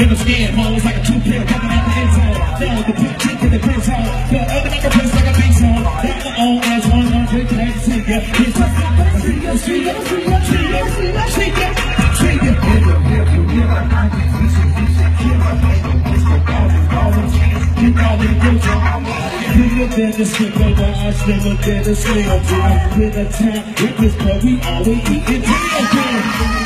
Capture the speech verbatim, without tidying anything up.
the skin, always like a two-pill coming out the end zone. Now the big chick in the pin zone, but open up the place like a big zone. Got my own ass one, one, drink to that shit, yeah. It's like, see ya, see ya, see ya, see ya, see ya, see ya, see ya. Bigger than the skip over, I slimmer than the slim. With a time, with this, but we always eating tail.